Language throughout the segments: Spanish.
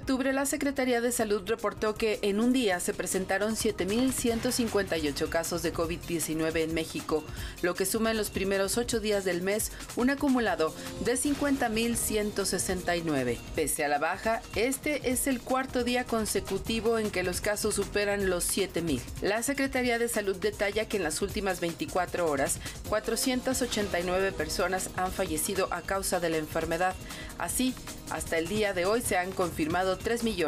octubre, la Secretaría de Salud reportó que en un día se presentaron 7,158 casos de COVID-19 en México, lo que suma en los primeros 8 días del mes un acumulado de 50,169. Pese a la baja, este es el cuarto día consecutivo en que los casos superan los 7,000. La Secretaría de Salud detalla que en las últimas 24 horas, 489 personas han fallecido a causa de la enfermedad. Así, hasta el día de hoy se han confirmado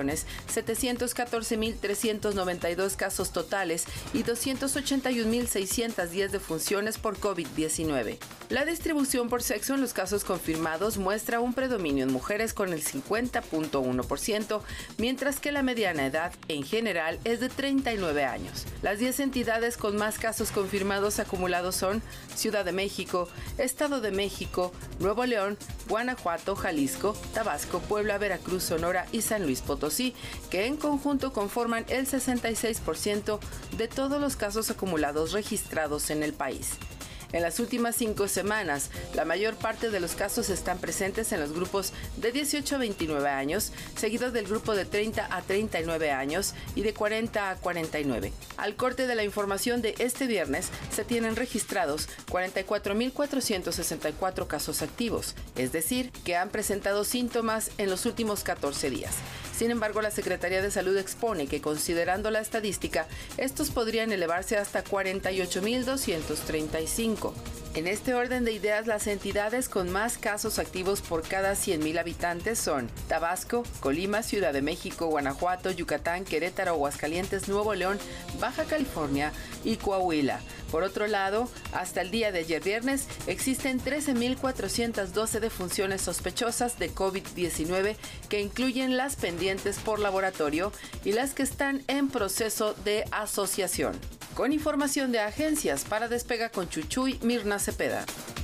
3,714,392 casos totales y 281,610 defunciones por COVID-19. La distribución por sexo en los casos confirmados muestra un predominio en mujeres con el 50,1%, mientras que la mediana edad en general es de 39 años. Las 10 entidades con más casos confirmados acumulados son Ciudad de México, Estado de México, Nuevo León, Guanajuato, Jalisco, Tabasco, Puebla, Veracruz, Sonora y San Luis Potosí, que en conjunto conforman el 66% de todos los casos acumulados registrados en el país. En las últimas 5 semanas, la mayor parte de los casos están presentes en los grupos de 18 a 29 años, seguidos del grupo de 30 a 39 años y de 40 a 49. Al corte de la información de este viernes, se tienen registrados 44,464 casos activos, es decir, que han presentado síntomas en los últimos 14 días. Sin embargo, la Secretaría de Salud expone que, considerando la estadística, estos podrían elevarse hasta 48,235. En este orden de ideas, las entidades con más casos activos por cada 100,000 habitantes son Tabasco, Colima, Ciudad de México, Guanajuato, Yucatán, Querétaro, Aguascalientes, Nuevo León, Baja California y Coahuila. Por otro lado, hasta el día de ayer viernes, existen 13,412 defunciones sospechosas de COVID-19 que incluyen las pendientes por laboratorio y las que están en proceso de asociación. Con información de agencias, para Despega con Chuchuy, Mirna Cepeda.